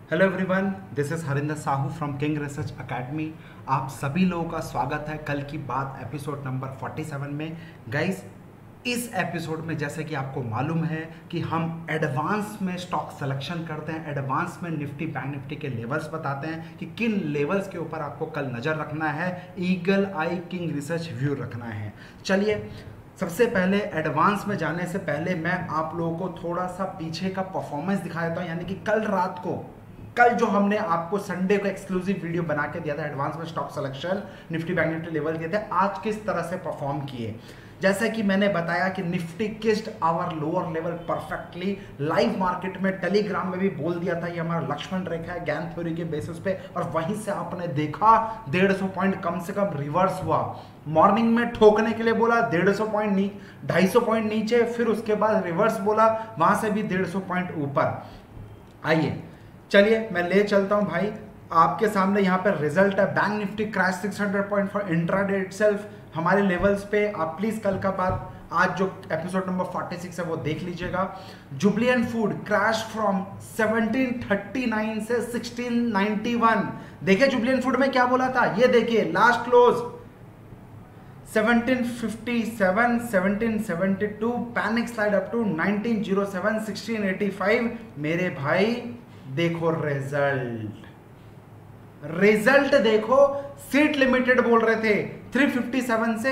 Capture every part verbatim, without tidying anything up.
Hello everyone, this is Harinder Sahu from King Research Academy. आप सभी लोगों का स्वागत है कल की बात एपिसोड नंबर सैंतालीस में। गाइस, इस एपिसोड में जैसे कि आपको मालूम है कि हम एडवांस में स्टॉक सिलेक्शन करते हैं, एडवांस में निफ्टी बैंक निफ्टी के लेवल्स बताते हैं कि किन लेवल्स के ऊपर आपको कल नज़र रखना है, eagle eye King Research view रखना है। चलिए, सबसे पहले एडवांस में जाने से पहले मैं आप लोगों को थोड़ा सा पीछे का परफॉर्मेंस दिखा देता हूँ। यानी कि कल रात को कल जो हमने आपको संडे को एक्सक्लूसिव वीडियो बना के दिया था, एडवांस में stock selection Nifty Bank Nifty level दिए थे, आज किस तरह से परफॉर्म किए। जैसे कि मैंने बताया कि Nifty kissed our lower level perfectly. Live market में टेलीग्राम में भी बोल दिया था ये हमारा लक्ष्मण रेखा है ज्ञान थ्योरी के बेसिस पे, और वहीं से आपने देखा डेढ़ सौ पॉइंट कम से कम रिवर्स हुआ। मॉर्निंग में ठोकने के लिए बोला डेढ़ सौ पॉइंट नी ढाई सौ पॉइंट नीचे, फिर उसके बाद रिवर्स बोला, वहां से भी डेढ़ सौ पॉइंट ऊपर। आइए चलिए मैं ले चलता हूं भाई आपके सामने। यहाँ पर रिजल्ट है, Bank Nifty crash six hundred point for intraday itself हमारे लेवल्स पे। आप प्लीज कल का बाद आज जो एपिसोड नंबर छियालीस है वो देख लीजिएगा। Jubilant Food crash from seventeen thirty nine से सिक्सटीन नाइंटी वन। देखिए जुबलियंट फूड में क्या बोला था, ये देखिए last close seventeen fifty seven, seventeen seventy two, panic slide up to nineteen o seven, sixteen eighty five. मेरे भाई देखो रिजल्ट, रिजल्ट देखो। सीट लिमिटेड बोल रहे थे तीन सौ सत्तावन से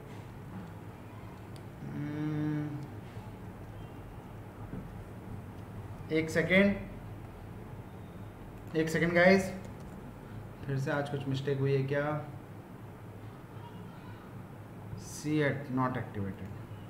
एक सेकेंड एक सेकेंड गाइस, फिर से आज कुछ मिस्टेक हुई है क्या? CEAT not activated.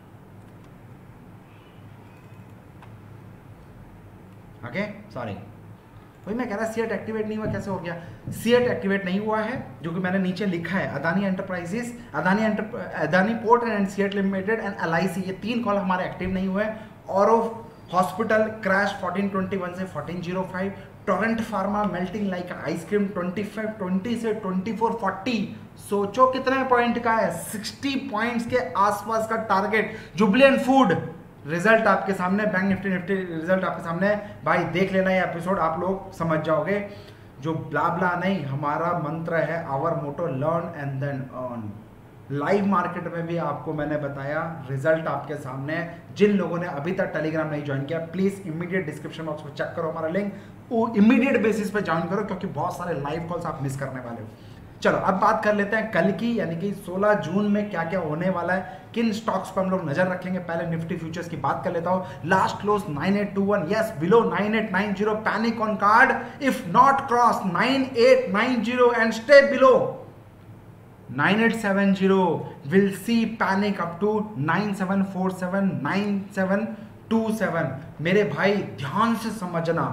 Okay sorry, वही मैं कह रहा सीएट एक्टिवेट नहीं हुआ, कैसे हो गया? सीएट एक्टिवेट नहीं हुआ है, जो कि मैंने नीचे लिखा है Adani Enterprises, Adani enter Adani Port and CEAT Limited and LIC, ये तीन कॉल हमारे एक्टिव नहीं हुए। और hospital crash fourteen twenty one से fourteen o five. Torrent Pharma melting like ice-cream twenty five twenty से ट्वेंटी फोर फोर्टी। सोचो कितने पॉइंट का है, सिक्सटी पॉइंट्स के आसपास का टारगेट। जुबलियंट फूड रिजल्ट आपके सामने, बैंक निफ्टी निफ्टी रिजल्ट आपके सामने। भाई देख लेना ये एपिसोड, आप लोग समझ जाओगे। जो ब्ला ब्ला नहीं, हमारा मंत्र है our motto learn and then earn. Live market में भी आपको मैंने बताया, रिजल्ट आपके सामने है। जिन लोगों ने अभी तक टेलीग्राम नहीं ज्वाइन किया, प्लीज इमीडिएट डिस्क्रिप्शन बॉक्स में चेक करो हमारा लिंक, वो इमीडिएट बेसिस पे ज्वाइन करो, क्योंकि बहुत सारे लाइव कॉल्स आप मिस करने वाले हो। चलो अब बात कर लेते हैं कल की, यानी कि सोलह जून में क्या क्या होने वाला है, किन स्टॉक्स पर हम लोग नजर रखेंगे। पहले निफ्टी फ्यूचर्स की बात कर लेता हूं। Last close nine eight two one, yes below nine eight nine zero, panic on card if not cross nine eight nine zero and stay below nine eight seven zero, will see panic up to nine seven four seven, nine seven two seven. मेरे भाई ध्यान से समझना,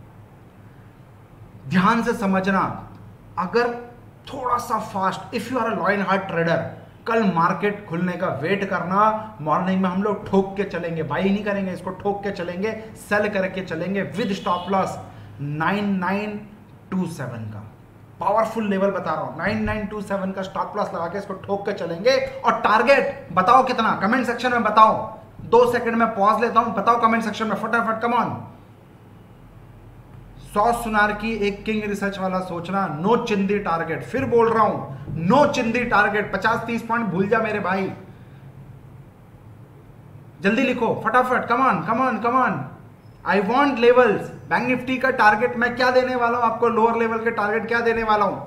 ध्यान से समझना, अगर थोड़ा सा fast, if you are a lion heart trader, कल मार्केट खुलने का वेट करना। मॉर्निंग में हम लोग ठोक के चलेंगे, बाई नहीं करेंगे, इसको ठोक के चलेंगे, सेल करके चलेंगे with stop loss nine nine two seven का। पावरफुल लेवल बता रहा हूं, नाइन नाइन टू सेवन का स्टॉप लॉस लगा के इसको ठोक के चलेंगे। और टारगेट बताओ कितना, कमेंट सेक्शन में बताओ। दो सेकंड में पॉज लेता हूं, बताओ कमेंट सेक्शन में फटाफट, कम ऑन। सौ सुनार की एक किंग रिसर्च वाला सोचना, नो चिंदी टारगेट, फिर बोल रहा हूं नो चिंदी टारगेट। पचास तीस पॉइंट भूल जा मेरे भाई, जल्दी लिखो फटाफट, come on come on come on. I want levels. Bank Nifty का टारगेट मैं क्या देने वाला हूं आपको, लोअर लेवल के टारगेट क्या देने वाला हूं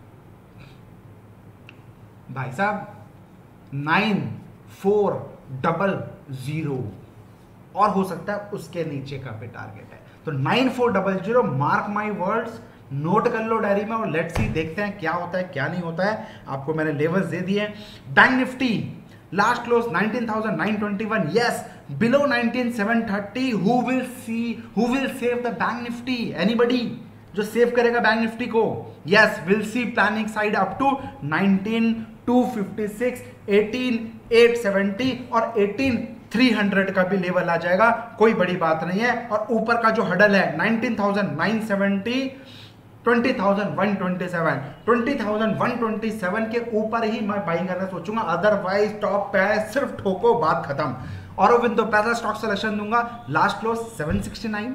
भाई साहब, नाइन फोर डबल जीरो, और हो सकता है उसके नीचे का भी टारगेट है। तो nine four double zero, mark my words, note कर लो डायरी में, और लेट्स सी देखते हैं क्या होता है क्या नहीं होता है। आपको मैंने लेवल्स दे दिए। Bank Nifty last close nineteen thousand nine twenty one, yes below nineteen seven thirty. Who will see who will save the bank Nifty? Anybody जो सेव करेगा बैंक निफ्टी को? Yes, will see planning side up to nineteen two fifty six, eighteen eight seventy और eighteen three hundred का भी level आ जाएगा, कोई बड़ी बात नहीं है। और ऊपर का जो हडल है nineteen thousand nine seventy, twenty thousand one twenty seven, twenty thousand one twenty seven के ऊपर ही मैं बाइंग करना सोचूंगा, अदरवाइज टॉप पे है, सिर्फ ठोको बात खत्म। और विद तो पहला स्टॉक सिलेक्शन दूंगा, last close seven sixty nine,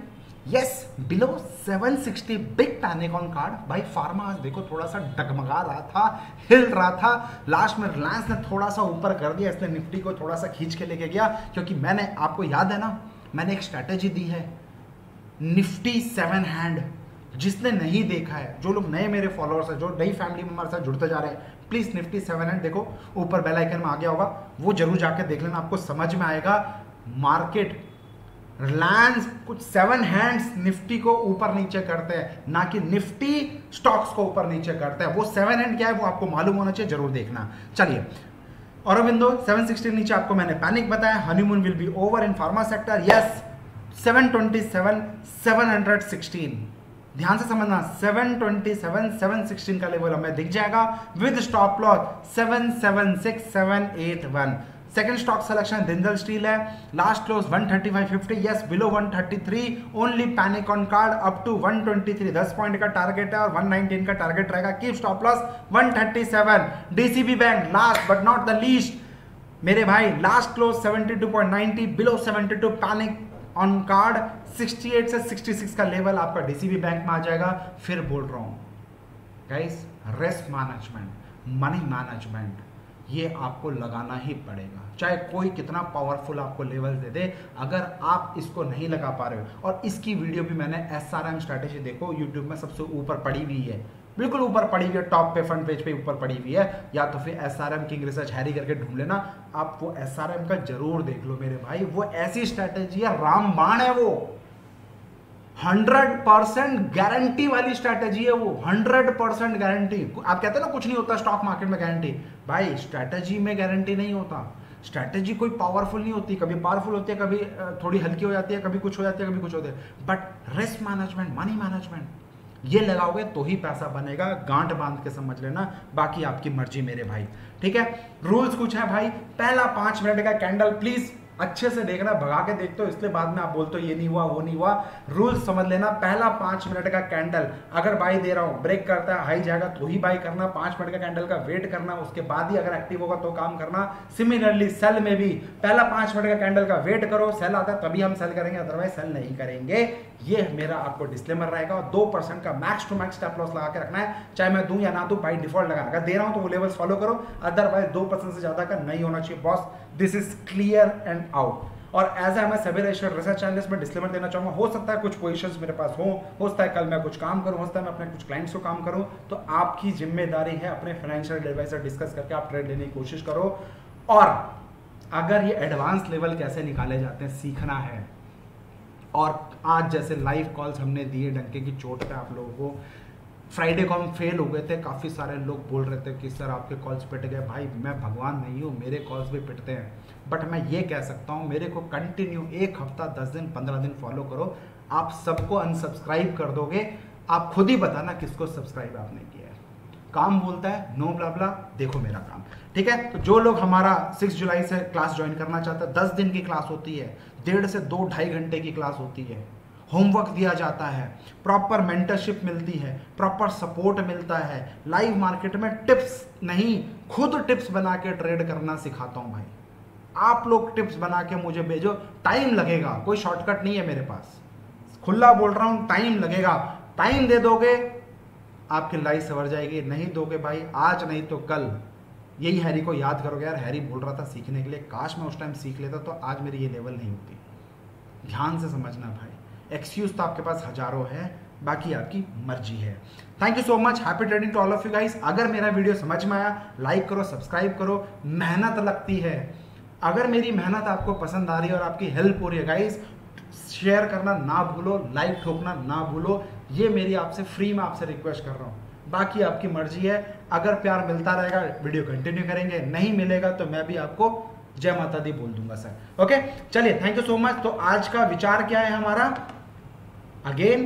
yes below seven sixty big panic on card. भाई फार्मा आज देखो थोड़ा सा डगमगा रहा था, हिल रहा था, लास्ट में रिलायंस ने थोड़ा सा ऊपर कर दिया, इसने निफ्टी को थोड़ा सा खींच के लेके गया, क्योंकि मैंने आपको याद है ना, मैंने एक स्ट्रैटेजी दी है निफ्टी सेवन हैंड। जिसने नहीं देखा है, जो लोग नए मेरे फॉलोअर्स हैं, जो नई फैमिली में हमारे साथ जुड़ते जा रहे हैं, प्लीज निफ्टी सेवन हैंड देखो, ऊपर बेल आइकन में आ गया होगा, वो जरूर जाके देख लेना, आपको समझ में आएगा। मार्केट रिलायंस कुछ सेवन हैंड्स निफ्टी को ऊपर नीचे करते हैं, ना कि निफ्टी स्टॉक्स को ऊपर नीचे करते हैं। वो सेवन हैंड क्या है वो आपको मालूम होना चाहिए, जरूर देखना। चलिए, औरबिंदो सेवन सिक्सटी नीचे आपको मैंने पैनिक बताया। Honeymoon will be over in pharma sector. Yes seven twenty seven seven sixteen, ध्यान से समझना, seven twenty seven seven sixteen का लेवल हमें दिख जाएगा with stop loss seven seven six seven eight one. Second stock selection Jindal steel है, last close one thirty five fifty, yes below one thirty three, only panic on card up to one twenty three, दस point का target है और one nineteen का target रहेगा। Keep stop loss one thirty seven. DCB bank last but not the least मेरे भाई, last close seventy two point ninety, below seventy two, panic on card sixty eight से sixty six का level आपका DCB bank में आ जाएगा। फिर बोल रहा हूं guys, risk management, money management, ये आपको लगाना ही पड़ेगा, चाहे कोई कितना पावरफुल आपको लेवल दे दे। अगर आप इसको नहीं लगा पा रहे हो, और इसकी वीडियो भी मैंने एसआरएम स्ट्रैटेजी देखो यूट्यूब में सबसे ऊपर पड़ी हुई है, बिल्कुल ऊपर पड़ी हुई है, टॉप पे फ्रंट पेज पे ऊपर पड़ी हुई है, या तो फिर एसआरएम किंग रिसर्च हैरी करके ढूंढ लेना, आप वो एसआरएम का जरूर देख लो मेरे भाई। वो ऐसी स्ट्रैटेजी है, रामबाण है वो, हंड्रेड परसेंट गारंटी वाली स्ट्रैटेजी है वो, हंड्रेड परसेंट गारंटी। आप कहते हैं ना कुछ नहीं होता स्टॉक मार्केट में गारंटी, भाई स्ट्रैटेजी में गारंटी नहीं होता। स्ट्रैटेजी कोई पावरफुल नहीं होती, कभी पावरफुल होती है, कभी थोड़ी हल्की हो जाती है, कभी कुछ हो जाती है, कभी कुछ होता है, but risk management, money management, ये लगाओगे तो ही पैसा बनेगा। गांठ बांध के समझ लेना, बाकी आपकी मर्जी मेरे भाई, ठीक है। रूल्स कुछ है भाई, पहला पांच मिनट का कैंडल प्लीज अच्छे से देखना, भगा के देखते हो इसलिए बाद में आप बोलते हो ये नहीं हुआ वो नहीं हुआ। रूल्स समझ लेना, पहला पांच मिनट का कैंडल अगर बाई दे रहा हूं, ब्रेक करता है, हाई जाएगा तो ही बाई करना, पांच मिनट का कैंडल का वेट करना, उसके बाद ही अगर एक्टिव होगा तो काम करना। सिमिलरली सेल में भी पहला पांच मिनट का कैंडल का वेट करो, सेल आता है तभी हम सेल करेंगे, अदरवाइज सेल नहीं करेंगे। ये मेरा आपको डिस्क्लेमर रहेगा। और दो परसेंट का max to max stop loss लगा के रखना है, चाहे मैं दूं या ना दूं, बाई डिफॉल्ट लगाना। अगर दे रहा हूं तो वो लेवल्स फॉलो करो, अदरवाइज दो परसेंट से ज्यादा का नहीं होना चाहिए boss. This is clear and out. और एज ए मैं सभी रजिस्टर्ड रिसर्च एनालिस्ट में डिस्क्लेमर देना चाहूंगा, हो सकता है कुछ पोजीशंस मेरे पास हो, हो सकता है कल मैं कुछ काम करूं, हो सकता है मैं अपने कुछ क्लाइंट्स को काम करूं, तो आपकी जिम्मेदारी है अपने फाइनेंशियल एडवाइजर डिस्कस करके आप ट्रेड लेने की कोशिश करो। और अगर ये एडवांस लेवल कैसे निकाले जाते हैं सीखना है, और आज जैसे लाइव कॉल्स हमने दिए डंके की चोट पे आप लोगों को, फ्राइडे को हम फेल हो गए थे, काफ़ी सारे लोग बोल रहे थे कि सर आपके कॉल्स पिट गए। भाई मैं भगवान नहीं हूँ, मेरे कॉल्स भी पिटते हैं, बट मैं ये कह सकता हूँ मेरे को कंटिन्यू एक हफ्ता दस दिन पंद्रह दिन फॉलो करो, आप सबको अनसब्सक्राइब कर दोगे। आप खुद ही बताना किसको सब्सक्राइब आपने किया है। काम बोलता है, नो ब्ला ब्ला, देखो मेरा काम, ठीक है। तो जो लोग हमारा सिक्स जुलाई से क्लास ज्वाइन करना चाहते हैं, दस दिन की क्लास होती है, डेढ़ से दो ढाई घंटे की क्लास होती है, होमवर्क दिया जाता है, प्रॉपर मेंटरशिप मिलती है, प्रॉपर सपोर्ट मिलता है, लाइव मार्केट में टिप्स नहीं खुद टिप्स बना के ट्रेड करना सिखाता हूं भाई। आप लोग टिप्स बना के मुझे भेजो, टाइम लगेगा, कोई शॉर्टकट नहीं है मेरे पास, खुला बोल रहा हूं, टाइम लगेगा। टाइम दे दोगे आपकी लाइफ सवर जाएगी, नहीं दोगे भाई आज नहीं तो कल यही हैरी को याद करोगे, यार हैरी बोल रहा था सीखने के लिए, काश मैं उस टाइम सीख लेता तो आज मेरी ये लेवल नहीं होती। ध्यान से समझना भाई, एक्सक्यूज तो आपके पास हजारों है, बाकी आपकी मर्जी है। Thank you so much, happy trading to all of you guys. अगर मेरा वीडियो समझ में आया लाइक करो, सब्सक्राइब करो, मेहनत लगती है। अगर मेरी मेहनत आपको पसंद आ रही है और आपकी हेल्प हो रही है गाइस, शेयर करना ना भूलो, लाइक ठोकना ना भूलो, ये मेरी आपसे फ्री में आपसे रिक्वेस्ट कर रहा हूँ, बाकी आपकी मर्जी है। अगर प्यार मिलता रहेगा वीडियो कंटिन्यू करेंगे, नहीं मिलेगा तो मैं भी आपको जय माता दी बोल दूंगा सर। ओके चलिए, थैंक यू सो मच। तो आज का विचार क्या है हमारा, अगेन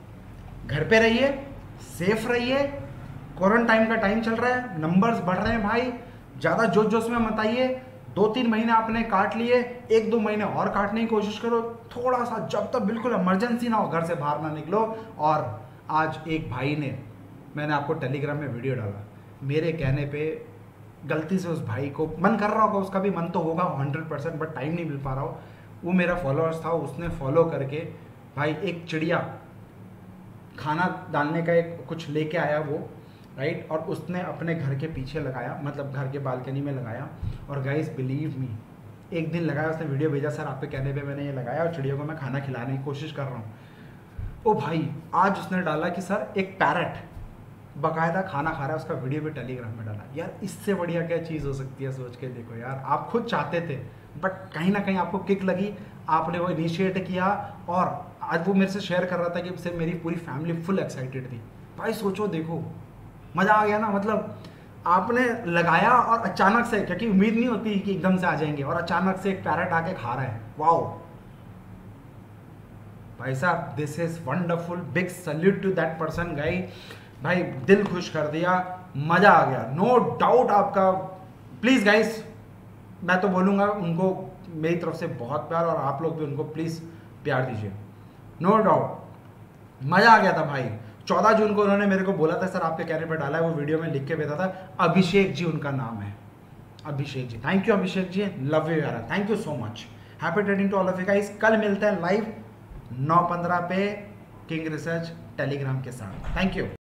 घर पे रहिए, सेफ रहिए, क्वारंटाइन का टाइम चल रहा है, नंबर्स बढ़ रहे हैं भाई, ज्यादा जोश जोश में मत आइए। दो तीन महीने आपने काट लिए, एक दो महीने और काटने की कोशिश करो थोड़ा सा, जब तक बिल्कुल इमरजेंसी ना हो घर से बाहर ना निकलो। और आज एक भाई ने, मैंने आपको टेलीग्राम में वीडियो डाला, मेरे कहने पे गलती से उस भाई को, मन कर रहा होगा उसका भी, मन तो होगा हंड्रेड परसेंट, बट टाइम नहीं मिल पा रहा हो, वो मेरा फॉलोअर्स था, उसने फॉलो करके भाई एक चिड़िया खाना डालने का एक कुछ लेके आया वो, राइट, और उसने अपने घर के पीछे लगाया, मतलब घर के बालकनी में लगाया। और गाइस बिलीव मी, एक दिन लगाया, उसने वीडियो भेजा, सर आपके कहने पे मैंने ये लगाया और चिड़ियों को मैं खाना खिलाने की कोशिश कर रहा हूँ। ओ भाई, आज उसने डाला कि सर एक पैरट बाकायदा खाना खा रहा है, उसका वीडियो भी टेलीग्राम में डाला। यार इससे बढ़िया क्या चीज़ हो सकती है, सोच के देखो यार। आप खुद चाहते थे बट कहीं ना कहीं आपको किक लगी, आपने वो इनिशिएट किया, और आज वो मेरे से शेयर कर रहा था कि सिर्फ मेरी पूरी फैमिली फुल एक्साइटेड थी। भाई सोचो, देखो मज़ा आ गया ना। मतलब आपने लगाया और अचानक से, क्योंकि उम्मीद नहीं होती कि एकदम से आ जाएंगे, और अचानक से एक पैरट आके खा रहा है। वाओ भाई साहब, this is wonderful, big salute to that person guy. भाई दिल खुश कर दिया, मजा आ गया, नो डाउट आपका। प्लीज गाइस, मैं तो बोलूंगा उनको मेरी तरफ से बहुत प्यार, और आप लोग भी उनको प्लीज प्यार दीजिए, नो डाउट मजा आ गया था भाई। चौदह जून को उन्होंने मेरे को बोला था सर आपके कहने पर डाला है, वो वीडियो में लिख के भेजा था। अभिषेक जी उनका नाम है, Abhishek ji. Thank you Abhishek ji, love you यार, thank you so much. Happy trading to all of you guys. कल मिलते हैं लाइव नौ पंद्रह पे किंग रिसर्च टेलीग्राम के साथ। Thank you.